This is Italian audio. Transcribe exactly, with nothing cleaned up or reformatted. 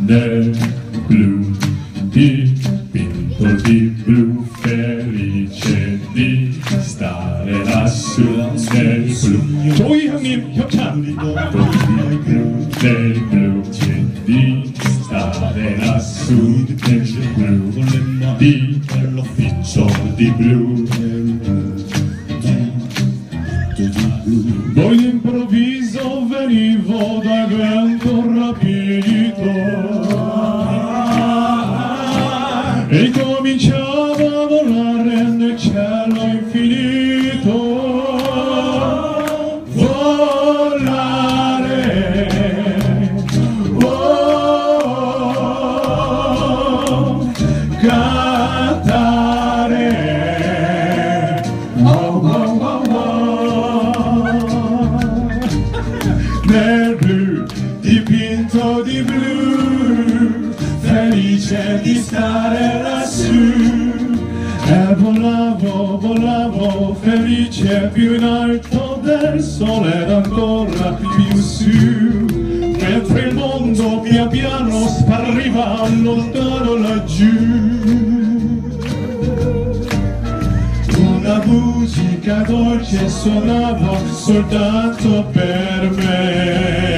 nel blu, dipinto di blu, felice di stare lassù nel blu. 조이 형님 협찬. nel blu, nel blu, di stare lassù nel blu, dipinto di blu. Poi d'improvviso venivo da vento rapito e cominciava a volare nel cielo infinito. Volare, oh, cantare, oh, oh, oh, oh. Nel blu, dipinto di blu, felice di stare lassù. E volavo, volavo, felice più in alto del sole ed ancora più su, mentre il mondo pian piano spariva lontano laggiù. Una musica dolce suonava soltanto per me.